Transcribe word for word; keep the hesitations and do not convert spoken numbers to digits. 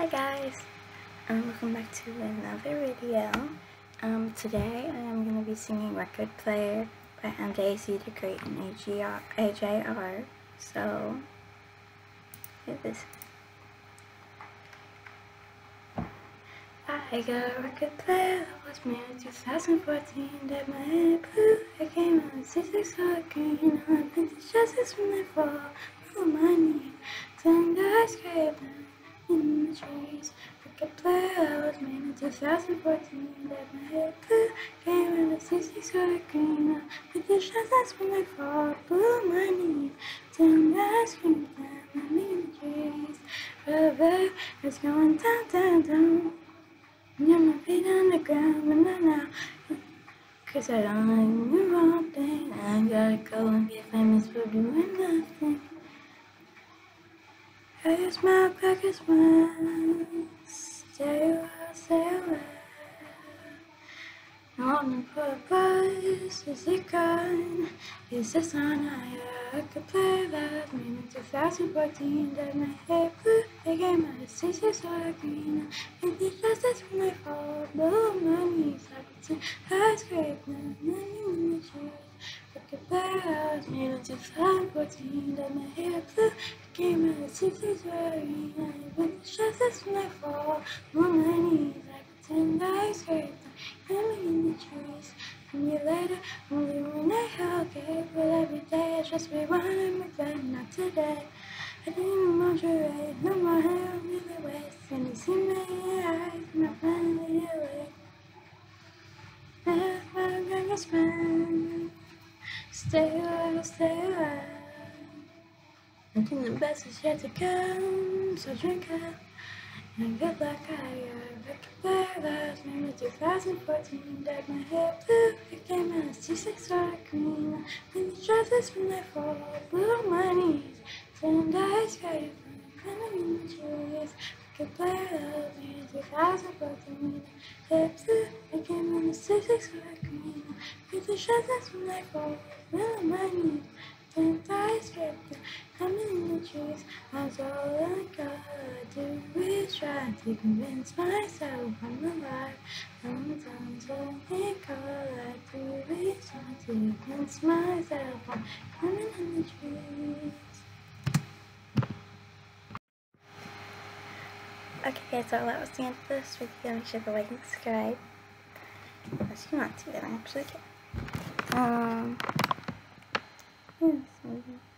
Hi guys, um, welcome back to another video. Um, today I am going to be singing Record Player by M J C the Great and A J R. So, here it is. I got a record player that was made in two thousand fourteen that my head blew. I came out in sixty-six color green. I think the justice when they fall on my knee. Ten guys scraping in the trees. Record player that was made in two thousand fourteen that my head blew. Came out in sixty-six color green. I think the justice when they fall on my knee. Ten guys scraping in the trees. River is going down, down, down. Get my feet on the ground, but not now. Cause I don't like the wrong thing. I gotta go and get famous for doing nothing. I just smile, crack a smile. Stay away, stay away. No one for a buzz, is it gone? Is this on I could play that me in two thousand fourteen that my hair blew. They came out of sixes or green. And the justice when I fall below my knees. I could see high scrape now, money in the trees. I could play that me in two thousand fourteen that my hair blew. They came out of sixes or green. And the justice when I fall below my knees. I could see high scrape now, money in the trees. And you later, only when I hug it. But every day I just rewind my plan, not today. I didn't want your right, no more hair on the waist. And you see my eyes, and I'm finally awake. That's why I'm gonna smile. Stay away, stay away. I think the best is yet to come, so drink up. And good luck, I got a record player that made me two thousand fourteen. Dyed my hair blue, it came out as T six or green. When the dresses when they fall, below my knees. Ten days straight from climbing in the trees. Record player that made me two thousand fourteen. Hair blue, it came out as T six or green. When the dresses when they fall, below my knees. Ten days straight from climbing in the trees. That's all I gotta do is try to convince myself I'm alive. Sometimes I think all I do is try to convince myself I'm climbing in the trees. Okay guys, so that was the end of this video. Make sure to like and subscribe. Unless you want to, then I actually can. Um, yes, maybe.